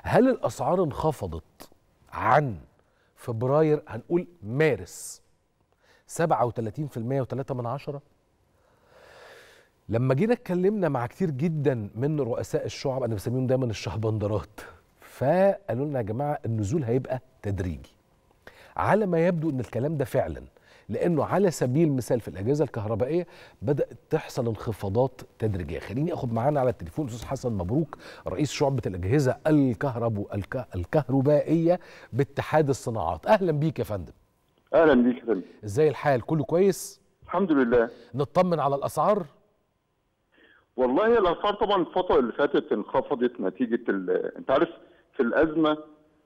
هل الاسعار انخفضت عن فبراير، هنقول مارس 37% و3%؟ لما جينا اتكلمنا مع كتير جدا من رؤساء الشعب، انا بسميهم دايما الشهبندرات، فقالوا لنا يا جماعه النزول هيبقى تدريجي. على ما يبدو ان الكلام ده فعلا، لانه على سبيل المثال في الاجهزه الكهربائيه بدات تحصل انخفاضات تدريجيه. خليني اخد معانا على التليفون استاذ حسن مبروك، رئيس شعبه الاجهزه الكهربائيه باتحاد الصناعات. اهلا بيك يا فندم. اهلا بيك يا فندم. ازاي الحال؟ كله كويس؟ الحمد لله. نطمن على الاسعار. والله الاسعار طبعا الفتره اللي فاتت انخفضت نتيجه انت عارف في الازمه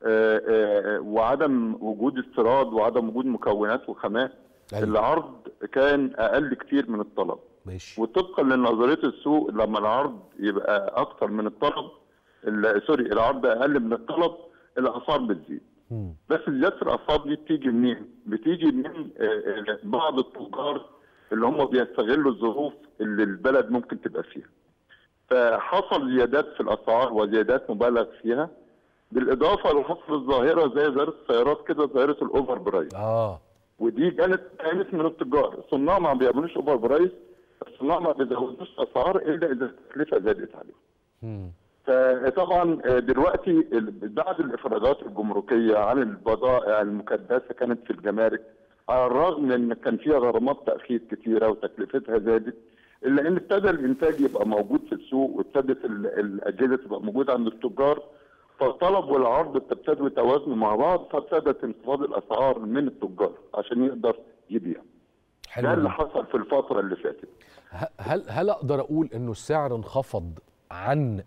وعدم وجود استيراد وعدم وجود مكونات وخامات. أيوة. العرض كان اقل كتير من الطلب. ماشي. وطبقا لنظريه السوق لما العرض يبقى اكتر من الطلب، العرض اقل من الطلب، الاسعار بتزيد. بس زياده الاسعار دي بتيجي منين؟ بتيجي من بعض التجار اللي هم بيستغلوا الظروف اللي البلد ممكن تبقى فيها. فحصل زيادات في الاسعار وزيادات مبالغ فيها، بالاضافه لحصل الظاهره زي ظاهره السيارات كده، ظاهره الاوفر برايس. ودي كانت من التجار. الصناع ما بيعملوش اوفر برايس، الصناع ما بيزودوش اسعار الا اذا التكلفه زادت عليهم. فطبعا دلوقتي بعد الافرازات الجمركيه عن البضائع المكدسه كانت في الجمارك، على الرغم من ان كان فيها غرامات تاخير كثيره وتكلفتها زادت، الا ان ابتدى الانتاج يبقى موجود في السوق وابتدت الاجهزه تبقى موجوده عند التجار، فالطلب والعرض ابتدوا يتوازنوا مع بعض، فابتدت انخفاض الاسعار من التجار عشان يقدر يبيع. ده اللي حصل في الفتره اللي فاتت. هل اقدر اقول انه السعر انخفض عن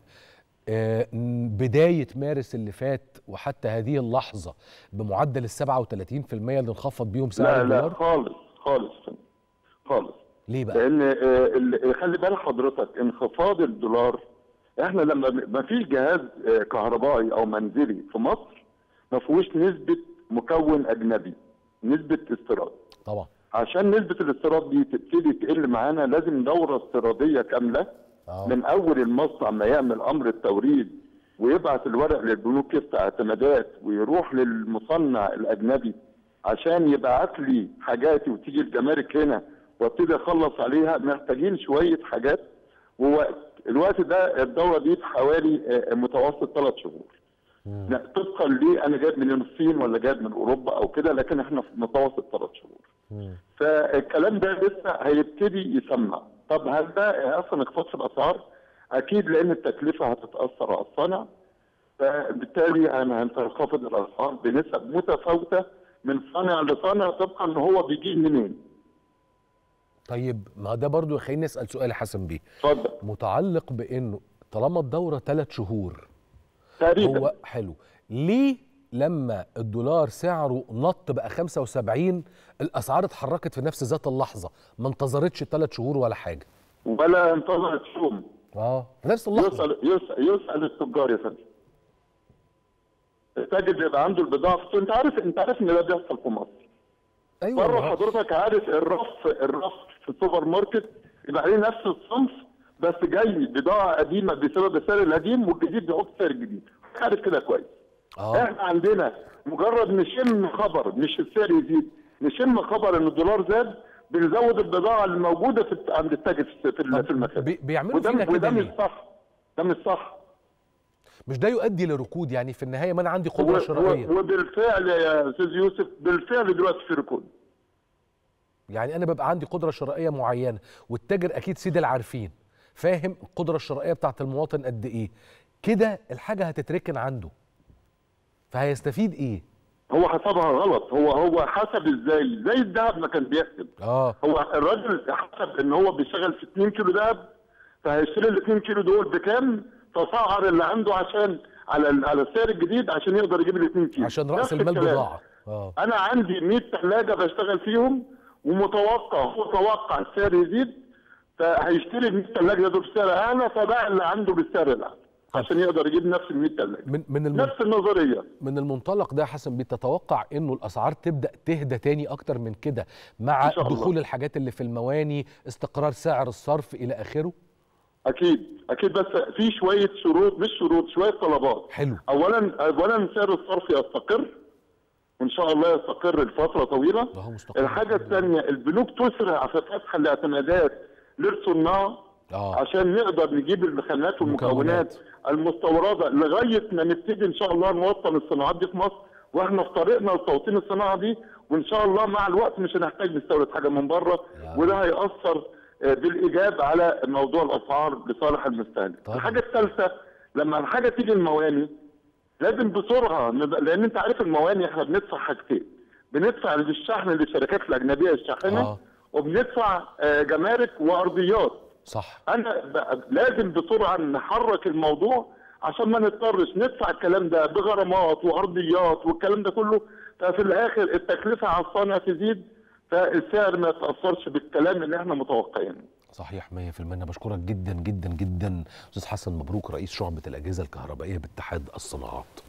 بداية مارس اللي فات وحتى هذه اللحظة بمعدل 37% اللي انخفض بيهم سعر الدولار؟ لا خالص خالص خالص. ليه بقى؟ لأن خلي بال حضرتك انخفاض الدولار، احنا لما ما فيش جهاز كهربائي أو منزلي في مصر ما فيهوش نسبة مكون أجنبي، نسبة استيراد. طبعا. عشان نسبة الاستيراد دي تبتدي تقل معانا لازم دورة استيرادية كاملة. من اول المصنع ما يعمل امر التوريد ويبعت الورق للبنوك يفتح اعتمادات ويروح للمصنع الاجنبي عشان يبعت لي حاجاتي وتيجي الجمارك هنا وابتدي اخلص عليها، محتاجين شويه حاجات ووقت. الوقت ده الدوره دي في حوالي متوسط 3 شهور. طبقا لي انا جايب من الصين ولا جايب من اوروبا او كده، لكن احنا في متوسط 3 شهور. فالكلام ده لسه هيبتدي يسمع. طب هل ده اصلا انخفاض في الاسعار؟ اكيد، لان التكلفه هتتاثر على الصنع، فبالتالي هتنخفض الاسعار بنسب متفاوته من صانع لصانع طبقا ان هو بيجيب منين. طيب ما ده برضو يخليني اسال سؤال يا حسن بيه. اتفضل. متعلق بانه طالما الدوره 3 شهور تقريبا، هو حلو، ليه لما الدولار سعره نط بقى 75 الاسعار اتحركت في نفس ذات اللحظه، ما انتظرتش 3 شهور ولا حاجه؟ ولا انتظرت يوم. في نفس اللحظه. يسأل التجار يا فندم. التاجر بيبقى عنده البضاعه في السوق. انت عارف ان ده بيحصل في مصر. ايوه. بره حضرتك عارف الرف في السوبر ماركت يبقى عليه نفس الصنف بس جاي بضاعه قديمه بسبب السعر القديم والجديد بيحط سعر جديد. عارف كده كويس. احنا عندنا مجرد نشم خبر، مش السعر يزيد، نشم خبر ان الدولار زاد بنزود البضاعه اللي موجوده عند التاجر في المخازن. بيعملوا فينا كده وده ليه؟ مش صح. ده مش صح. مش ده يؤدي لركود؟ يعني في النهايه ما انا عندي قدره شرائيه. وبالفعل يا استاذ يوسف بالفعل دلوقتي في ركود. يعني انا ببقى عندي قدره شرائيه معينه، والتاجر اكيد سيد العارفين فاهم القدره الشرائيه بتاعت المواطن قد ايه، كده الحاجه هتتركن عنده، فهيستفيد ايه؟ هو حسبها غلط. هو حسب ازاي؟ زي الذهب ما كان بيحسب. هو الراجل حسب ان هو بيشتغل في 2 كيلو ذهب، فهيشتري ال 2 كيلو دول بكام؟ فسعر اللي عنده عشان على السعر الجديد عشان يقدر يجيب ال 2 كيلو عشان راس المال بضاعه. انا عندي 100 ثلاجه بشتغل فيهم هو توقع السعر يزيد، فهيشتري ال 100 ثلاجه دول بسعر اعلى، فباع اللي عنده بالسعر الاعلى عشان يقدر يجيب نفس ال 100 ثلاجه. نفس النظريه. من المنطلق ده حسن بتتوقع انه الاسعار تبدا تهدى تاني اكتر من كده مع دخول الحاجات اللي في المواني، استقرار سعر الصرف الى اخره؟ اكيد بس في شويه شروط، مش شروط، شويه طلبات. حلو. اولا سعر الصرف يستقر، وان شاء الله يستقر لفتره طويله. الحاجه الثانيه البنوك تسرع في فتح الاعتمادات للصناع عشان نقدر نجيب الخامات والمكونات المستورده لغايه ما نبتدي ان شاء الله نوطن الصناعات دي في مصر، واحنا في طريقنا لتوطين الصناعه دي، وان شاء الله مع الوقت مش هنحتاج نستورد حاجه من بره، وده هيأثر بالايجاب على موضوع الاسعار لصالح المستهلك. الحاجه الثالثه لما الحاجه تيجي المواني لازم بسرعه، لان انت عارف المواني احنا بندفع حاجتين، بندفع للشحن للشركات الاجنبيه الشاحنه وبندفع جمارك وارضيات. صح. انا لازم بسرعه نحرك الموضوع عشان ما نضطرش ندفع الكلام ده بغرامات وارضيات والكلام ده كله، ففي الاخر التكلفه على الصانع تزيد، فالسعر ما يتاثرش بالكلام اللي احنا متوقعينه. صحيح 100%. انا بشكرك جدا جدا جدا استاذ حسن مبروك، رئيس شعبة الأجهزة الكهربائية باتحاد الصناعات.